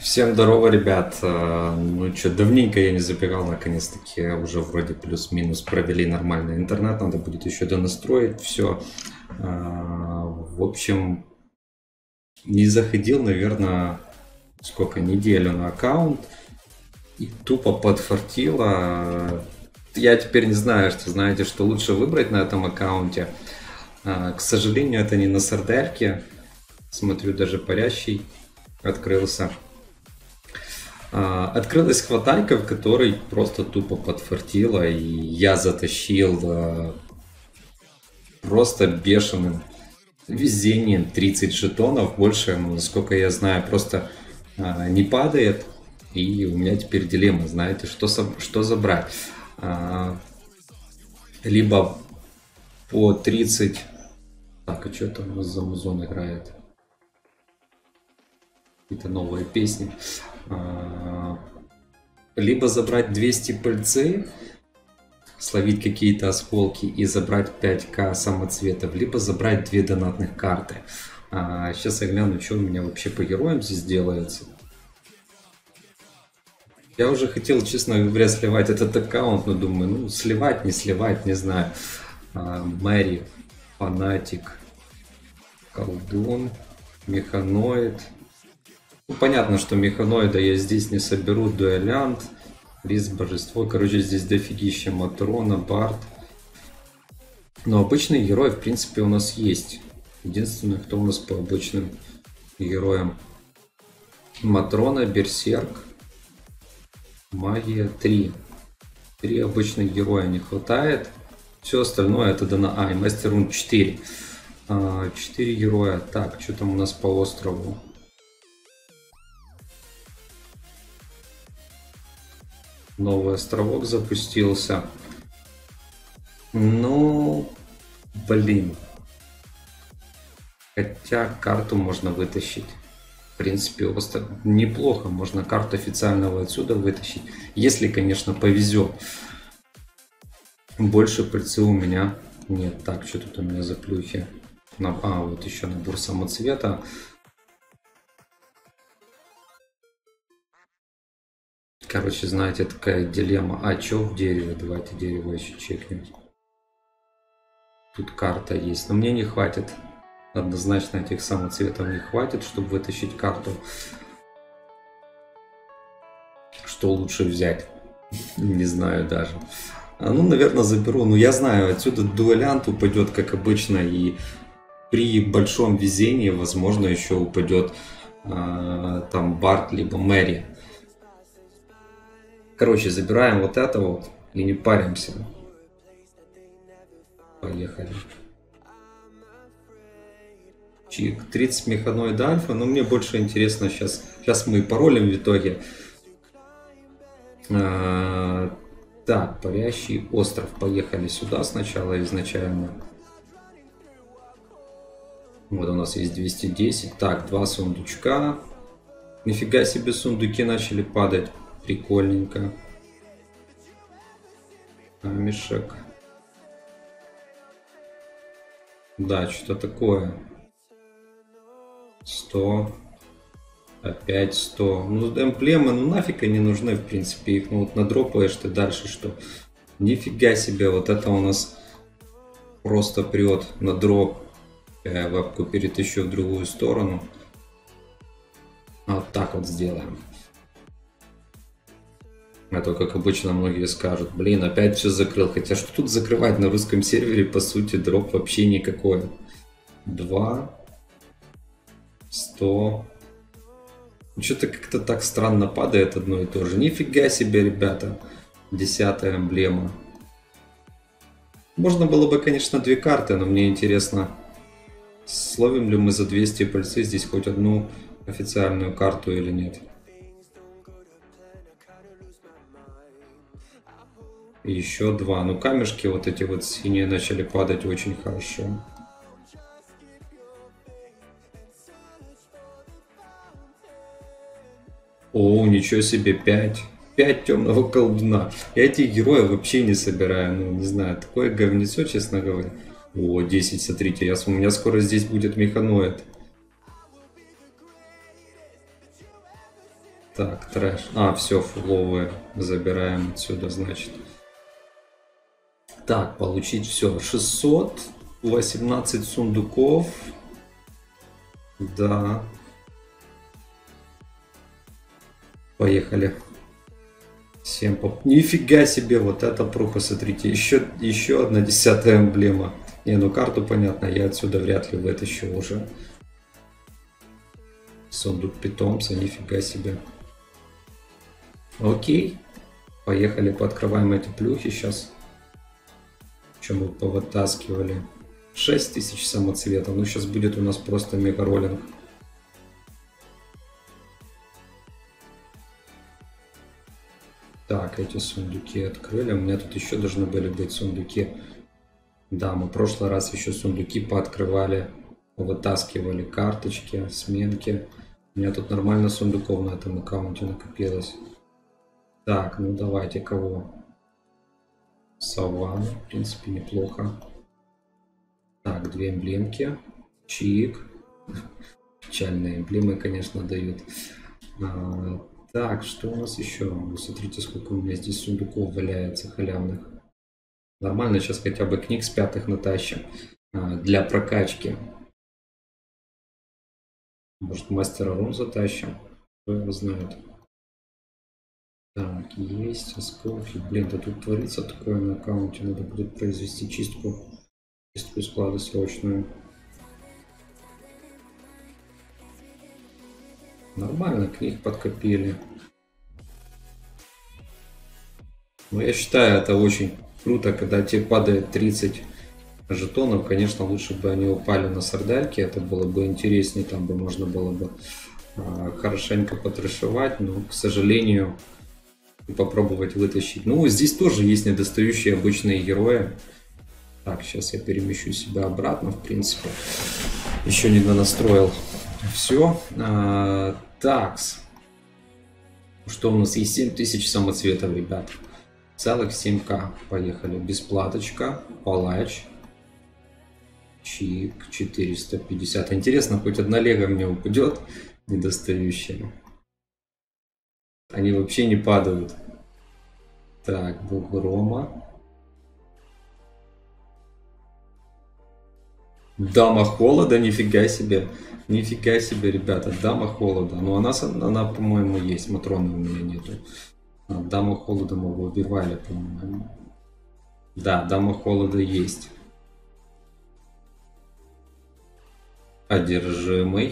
Всем здорово, ребят. Ну что, давненько я не забирал, наконец-таки уже вроде плюс-минус провели нормальный интернет, надо будет еще донастроить все. В общем, не заходил, наверное, сколько, неделю на аккаунт и тупо подфартило. Я теперь не знаю, что знаете, что лучше выбрать на этом аккаунте. К сожалению, это не на сардельке. Смотрю, даже парящий открылся. Открылась хватайка, в которой просто тупо подфартило, и я затащил просто бешеным везением 30 жетонов. Больше, насколько я знаю, просто не падает. И у меня теперь дилемма, знаете, что забрать. Либо по 30... Так, а что там у нас за музон играет? Какие-то новые песни. Либо забрать 200 пыльцы, словить какие-то осколки и забрать 5к самоцветов, либо забрать 2 донатных карты. Сейчас я гляну, что у меня вообще по героям здесь делается. Я уже хотел, честно говоря, сливать этот аккаунт, но думаю, ну сливать, не знаю. Мэри, фанатик, колдун, механоид. Ну, понятно, что механоида я здесь не соберу, дуэлянт, лис, божество. Короче, здесь дофигища Матрона, Барт. Но обычные герои, в принципе, у нас есть. Единственное, кто у нас по обычным героям. Матрона, Берсерк, Магия 3. 3 обычных героя не хватает. Все остальное это дано. И Мастер Рун 4. 4 героя. Так, что там у нас по острову? Новый островок запустился. Ну, блин. Хотя карту можно вытащить. В принципе, остров неплохо. Можно карту официального отсюда вытащить. Если, конечно, повезет. Больше пыльцы у меня нет. Так, что тут у меня за плюхи? Вот еще набор самоцвета. Короче, знаете, такая дилемма. Что в дереве? Давайте дерево еще чекнем. Тут карта есть. Но мне не хватит. Однозначно этих самоцветов не хватит, чтобы вытащить карту. Что лучше взять? Не знаю даже. Ну, наверное, заберу. Ну, я знаю, отсюда дуэлянт упадет, как обычно. И при большом везении, возможно, еще упадет там Барт, либо Мэри. Короче, забираем вот это вот и не паримся. Поехали. Чик. 30 механоид альфа. Но мне больше интересно сейчас. Сейчас мы паролем в итоге. Так, парящий остров. Поехали сюда сначала изначально. Вот у нас есть 210. Так, 2 сундучка. Нифига себе, сундуки начали падать. Прикольненько. Камешек. Да, что-то такое. 100. Опять 100. Ну, эмблемы, ну нафиг они нужны, в принципе. Их ну вот надропаешь ты дальше, что. Нифига себе, вот это у нас просто прет на дроп. Я вебку перетащу в другую сторону. Вот так вот сделаем. А то, как обычно, многие скажут, блин, опять все закрыл. Хотя что тут закрывать на русском сервере, по сути, дроп вообще никакой. 2. 100. Что-то как-то так странно падает одно и то же. Нифига себе, ребята. 10-я эмблема. Можно было бы, конечно, 2 карты, но мне интересно, словим ли мы за 200 пыльцы здесь хоть одну официальную карту или нет. И еще 2. Ну, камешки вот эти вот синие начали падать очень хорошо. О, ничего себе, 5. 5 темного колдуна. Я этих героев вообще не собираю. Ну, не знаю, такое говнецо, честно говоря. О, 10, смотрите, у меня скоро здесь будет механоид. Так, трэш. А, все, фуловые забираем отсюда, значит. Так, получить все. 600, 18 сундуков. Да. Поехали. 7 поп... Нифига себе, вот это пруха, смотрите. Еще одна 10-я эмблема. Не, ну карту понятно, я отсюда вряд ли вытащу уже. Сундук питомца, нифига себе. Окей. Поехали, пооткрываем эти плюхи сейчас. Чем мы повытаскивали. 6000 самоцветов. Ну, сейчас будет у нас просто мега роллинг. Так, эти сундуки открыли. У меня тут еще должны были быть сундуки. Да, мы в прошлый раз еще сундуки пооткрывали. Вытаскивали карточки, сменки. У меня тут нормально сундуков на этом аккаунте накопилось. Так, ну давайте кого? Саванна, в принципе, неплохо. Так, 2 эмблемки. Чик. Печальные эмблемы, конечно, дают. Так, что у нас еще? Вы смотрите, сколько у меня здесь сундуков валяется халявных. Нормально, сейчас хотя бы книг с 5-х натащим. Для прокачки. Может, мастера рун затащим? Кто его знает. Так, есть осколки. Блин, да тут творится такое на аккаунте. Надо будет произвести чистку. Чистку склада срочную. Нормально, книг подкопили. Но я считаю, это очень круто, когда тебе падает 30 жетонов. Конечно, лучше бы они упали на сардельки. Это было бы интереснее. Там бы можно было бы хорошенько потрошевать. Но, к сожалению, попробовать вытащить. Ну, здесь тоже есть недостающие обычные герои. Так, сейчас я перемещу себя обратно, в принципе. Еще не настроил. Все. Такс. Что у нас есть? 7000 самоцветов, ребят. Целых 7к. Поехали. Бесплаточка. Палач. Чик. 450. Интересно, хоть одна лего мне упадет. Недостающая. Они вообще не падают. Так, бог Рома. Дама холода, нифига себе. Нифига себе, ребята, дама холода. Ну, она по-моему, есть. Матроны у меня нету. Дама холода мы его убивали, по-моему. Да, дама холода есть. Одержимый.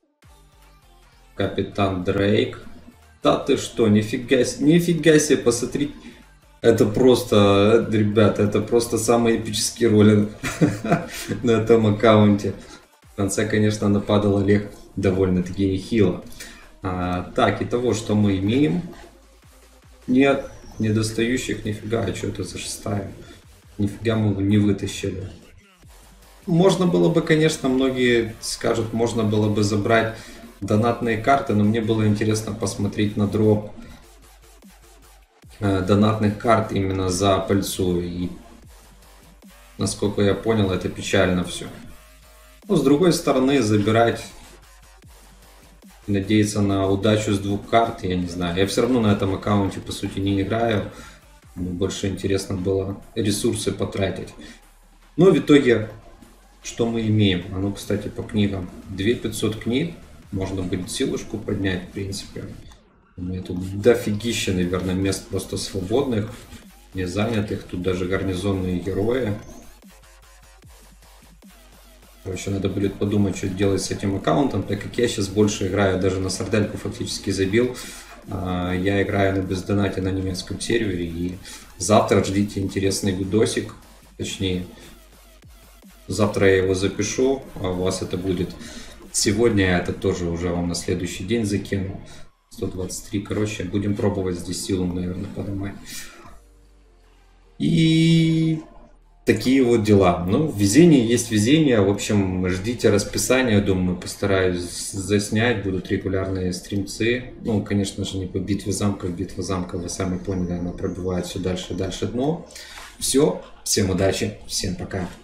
Капитан Дрейк. Да ты что, нифига себе, посмотри. Это просто, ребята, это просто самый эпический роллинг на этом аккаунте. В конце, конечно, нападал Олег довольно-таки нехило. Так, и того, что мы имеем. Нет, недостающих нифига. А что это за 6-я? Нифига мы не вытащили. Можно было бы, конечно, многие скажут, можно было бы забрать донатные карты, но мне было интересно посмотреть на дроп донатных карт именно за пыльцу. И насколько я понял, это печально все. Но с другой стороны, забирать, надеяться на удачу с 2 карт, я не знаю. Я все равно на этом аккаунте по сути не играю. Мне больше интересно было ресурсы потратить. Но в итоге, что мы имеем? А ну, кстати, по книгам. 2500 книг. Можно будет силушку поднять, в принципе. У меня тут дофигища, наверное, мест просто свободных, не занятых. Тут даже гарнизонные герои. Короче, надо будет подумать, что делать с этим аккаунтом, так как я сейчас больше играю, даже на сардельку фактически забил. Я играю на бездонате на немецком сервере. И завтра ждите интересный видосик. Точнее, завтра я его запишу, а у вас это будет сегодня. Я это тоже уже вам на следующий день закину. 123, короче, будем пробовать здесь силу, наверное, поднимать. И такие вот дела. Ну, везение есть везение. В общем, ждите расписания. Думаю, постараюсь заснять. Будут регулярные стримцы. Ну, конечно же, не по битве замков. Битва замков, вы сами поняли, она пробивает все дальше и дальше дно. Все. Всем удачи. Всем пока.